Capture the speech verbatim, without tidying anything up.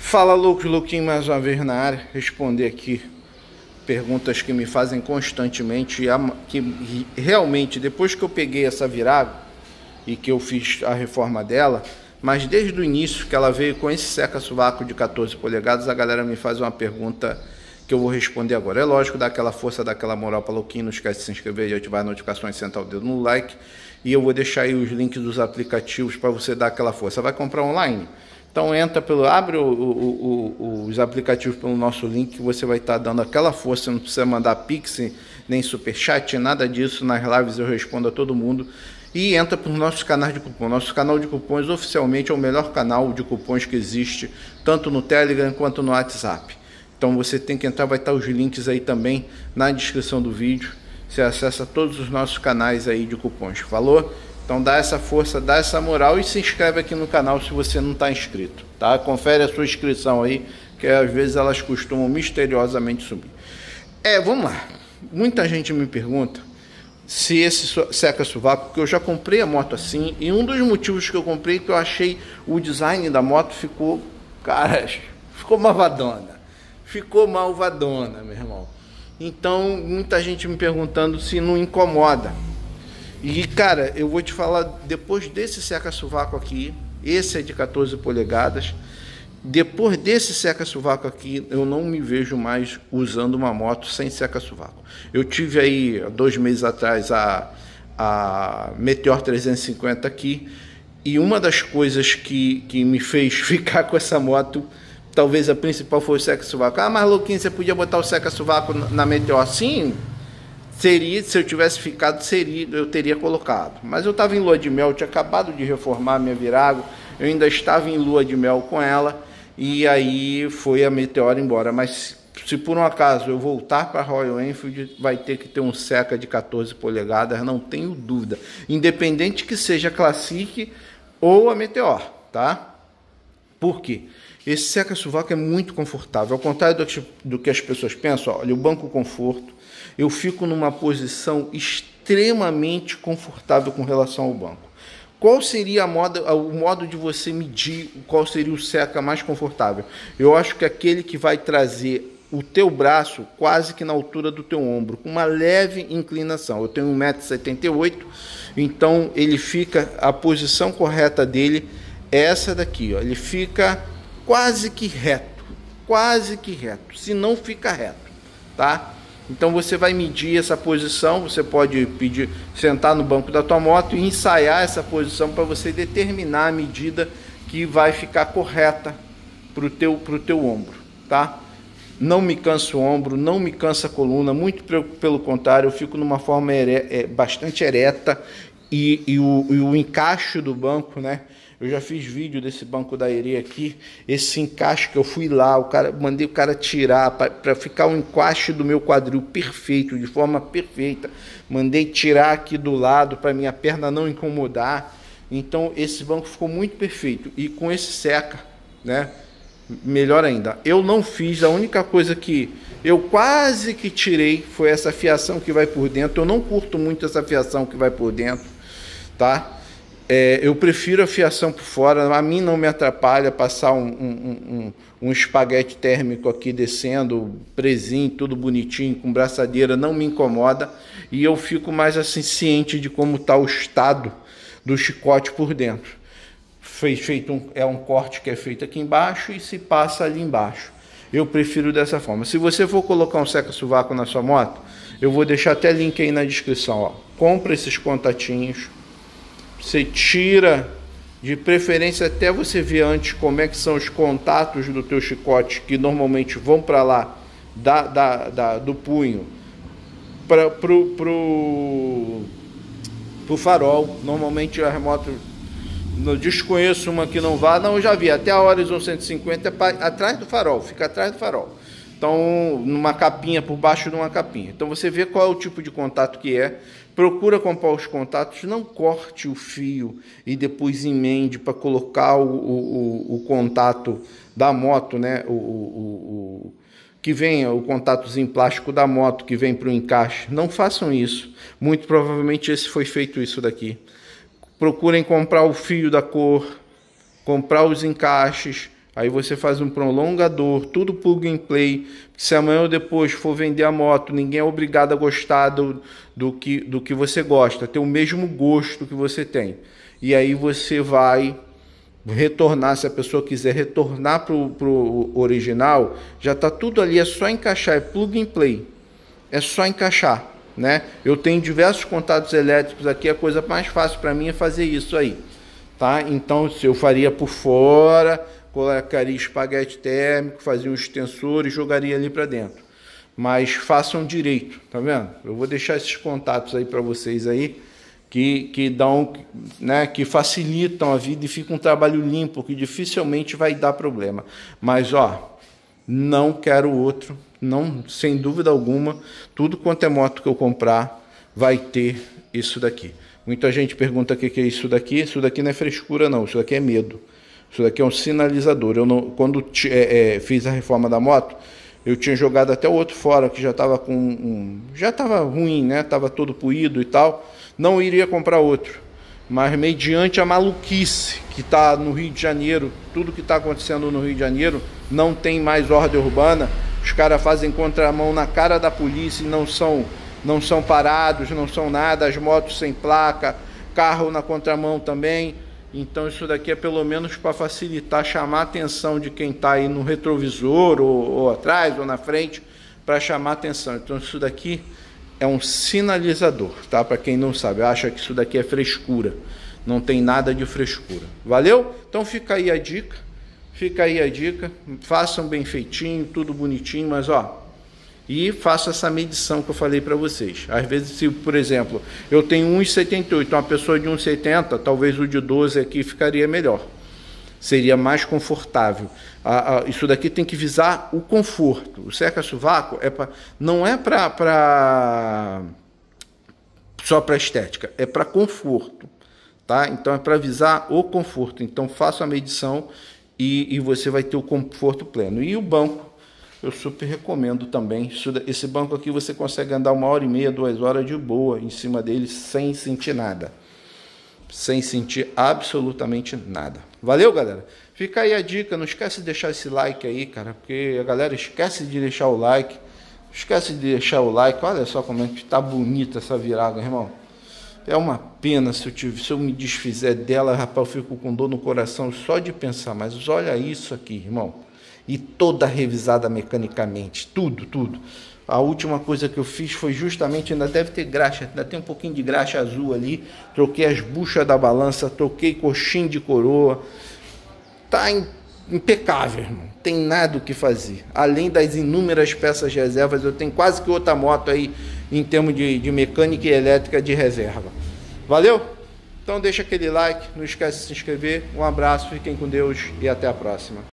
Fala, loucos, Louquinho, mais uma vez na área, responder aqui perguntas que me fazem constantemente, que realmente, depois que eu peguei essa Virago e que eu fiz a reforma dela, mas desde o início que ela veio com esse seca-sovaco de quatorze polegadas, a galera me faz uma pergunta que eu vou responder agora. É lógico, dá aquela força, dá aquela moral para Louquinho, não esquece de se inscrever e ativar as notificações, sentar o dedo no like, e eu vou deixar aí os links dos aplicativos para você dar aquela força. Vai comprar online? Então entra pelo, abre o, o, o, os aplicativos pelo nosso link, que você vai estar dando aquela força, não precisa mandar pix, nem superchat, nada disso. Nas lives eu respondo a todo mundo. E entra para os nossos canais de cupom. Nosso canal de cupons oficialmente é o melhor canal de cupons que existe, tanto no Telegram quanto no WhatsApp. Então você tem que entrar, vai estar os links aí também na descrição do vídeo. Você acessa todos os nossos canais aí de cupons. Falou? Então dá essa força, dá essa moral e se inscreve aqui no canal se você não está inscrito, tá? Confere a sua inscrição aí, que às vezes elas costumam misteriosamente sumir. É, vamos lá. Muita gente me pergunta se esse seca-sovaco, porque eu já comprei a moto assim, e um dos motivos que eu comprei é que eu achei o design da moto ficou, cara, ficou malvadona. Ficou malvadona, meu irmão. Então, muita gente me perguntando se não incomoda. E, cara, eu vou te falar, depois desse seca-sovaco aqui, esse é de quatorze polegadas, depois desse seca-sovaco aqui, eu não me vejo mais usando uma moto sem seca-sovaco. Eu tive aí, dois meses atrás, a, a Meteor trezentos e cinquenta aqui, e uma das coisas que, que me fez ficar com essa moto, talvez a principal, foi o seca-sovaco. Ah, mas Louquinho, você podia botar o seca-sovaco na Meteor? Sim, seria, se eu tivesse ficado, seria, eu teria colocado. Mas eu estava em lua de mel, eu tinha acabado de reformar a minha Virago, eu ainda estava em lua de mel com ela, e aí foi a Meteor embora. Mas se por um acaso eu voltar para a Royal Enfield, vai ter que ter um seca de quatorze polegadas, não tenho dúvida. Independente que seja a Classic ou a Meteor, tá? Por quê? Esse seca-sovaco é muito confortável, ao contrário do, do que as pessoas pensam. Olha, o banco conforto, eu fico numa posição extremamente confortável com relação ao banco. Qual seria a moda, o modo de você medir qual seria o seca mais confortável? Eu acho que aquele que vai trazer o teu braço quase que na altura do teu ombro, com uma leve inclinação. Eu tenho um metro e setenta e oito, então ele fica, a posição correta dele é essa daqui, ó. Ele fica quase que reto, quase que reto, se não fica reto, tá? Então você vai medir essa posição, você pode pedir, sentar no banco da tua moto e ensaiar essa posição para você determinar a medida que vai ficar correta para o teu, pro teu ombro, tá? Não me cansa o ombro, não me cansa a coluna, muito pelo contrário, eu fico numa forma ere, é, bastante ereta e, e, o, e o encaixe do banco, né? Eu já fiz vídeo desse banco da Ere aqui, esse encaixe que eu fui lá, o cara, mandei o cara tirar para ficar o encaixe do meu quadril perfeito, de forma perfeita. Mandei tirar aqui do lado para minha perna não incomodar. Então esse banco ficou muito perfeito. E com esse seca, né? Melhor ainda. Eu não fiz, a única coisa que eu quase que tirei foi essa fiação que vai por dentro. Eu não curto muito essa fiação que vai por dentro, tá? É, eu prefiro a fiação por fora, a mim não me atrapalha passar um, um, um, um espaguete térmico aqui descendo, presinho, tudo bonitinho, com braçadeira, não me incomoda. E eu fico mais assim ciente de como está o estado do chicote por dentro. Fez, feito um, é um corte que é feito aqui embaixo e se passa ali embaixo. Eu prefiro dessa forma. Se você for colocar um seca-sovaco na sua moto, eu vou deixar até link aí na descrição, ó. Compra esses contatinhos. Você tira, de preferência até você ver antes como é que são os contatos do teu chicote, que normalmente vão para lá da, da, da, do punho para pro, pro, pro farol. Normalmente a moto, eu desconheço uma que não vá, não, eu já vi, até a Horizon cento e cinquenta é pra, atrás do farol, fica atrás do farol. Então, numa capinha, por baixo de uma capinha. Então você vê qual é o tipo de contato que é. Procura comprar os contatos, não corte o fio e depois emende para colocar o, o, o contato da moto, né? O, o, o, que vem o contatozinho plástico da moto que vem para o encaixe. Não façam isso. Muito provavelmente esse foi feito isso daqui. Procurem comprar o fio da cor, comprar os encaixes. Aí você faz um prolongador, tudo plug and play. Se amanhã ou depois for vender a moto, ninguém é obrigado a gostar do, do, que, do que você gosta, ter o mesmo gosto que você tem. E aí você vai retornar, se a pessoa quiser retornar para o original, já está tudo ali, é só encaixar, é plug and play. É só encaixar, né? Eu tenho diversos contatos elétricos aqui, a coisa mais fácil para mim é fazer isso aí, tá? Então, se eu faria por fora, colocaria espaguete térmico, fazia um extensor e jogaria ali para dentro. Mas façam direito, tá vendo? Eu vou deixar esses contatos aí para vocês aí, que, que dão, né, que facilitam a vida e fica um trabalho limpo, que dificilmente vai dar problema. Mas, ó, não quero outro, não, sem dúvida alguma, tudo quanto é moto que eu comprar vai ter isso daqui. Muita gente pergunta o que é isso daqui. Isso daqui não é frescura, não, isso daqui é medo. Isso daqui é um sinalizador. Eu não, quando é, é, fiz a reforma da moto, eu tinha jogado até o outro fora, que já estava com um, já estava ruim, né? Estava todo poído e tal. Não iria comprar outro. Mas mediante a maluquice que está no Rio de Janeiro, tudo que está acontecendo no Rio de Janeiro, não tem mais ordem urbana. Os caras fazem contramão na cara da polícia e não são, não são parados, não são nada. As motos sem placa, carro na contramão também. Então isso daqui é pelo menos para facilitar, chamar a atenção de quem está aí no retrovisor, ou, ou atrás, ou na frente, para chamar a atenção. Então isso daqui é um sinalizador, tá? Para quem não sabe, acha que isso daqui é frescura. Não tem nada de frescura. Valeu? Então fica aí a dica. Fica aí a dica. Façam bem feitinho, tudo bonitinho, mas ó, e faça essa medição que eu falei para vocês. Às vezes, se, por exemplo, eu tenho um e setenta e oito, uma pessoa de um e setenta, talvez o de doze aqui ficaria melhor. Seria mais confortável. Ah, ah, isso daqui tem que visar o conforto. O cerca-sovaco é pra, não é pra, pra, só para estética, é para conforto. Tá? Então é para visar o conforto. Então faça a medição e, e você vai ter o conforto pleno. E o banco, eu super recomendo também. Isso, esse banco aqui você consegue andar uma hora e meia, duas horas de boa em cima dele sem sentir nada. Sem sentir absolutamente nada. Valeu, galera? Fica aí a dica. Não esquece de deixar esse like aí, cara. Porque a galera esquece de deixar o like. Esquece de deixar o like. Olha só como é que tá bonita essa virada, irmão. É uma pena se eu, tive, se eu me desfizer dela, rapaz, eu fico com dor no coração só de pensar. Mas olha isso aqui, irmão. E toda revisada mecanicamente. Tudo, tudo. A última coisa que eu fiz foi justamente, ainda deve ter graxa, ainda tem um pouquinho de graxa azul ali. Troquei as buchas da balança, troquei coxinha de coroa. Tá impecável, irmão. Tem nada o que fazer. Além das inúmeras peças de reservas, eu tenho quase que outra moto aí em termos de, de mecânica e elétrica de reserva. Valeu? Então deixa aquele like, não esquece de se inscrever. Um abraço, fiquem com Deus e até a próxima.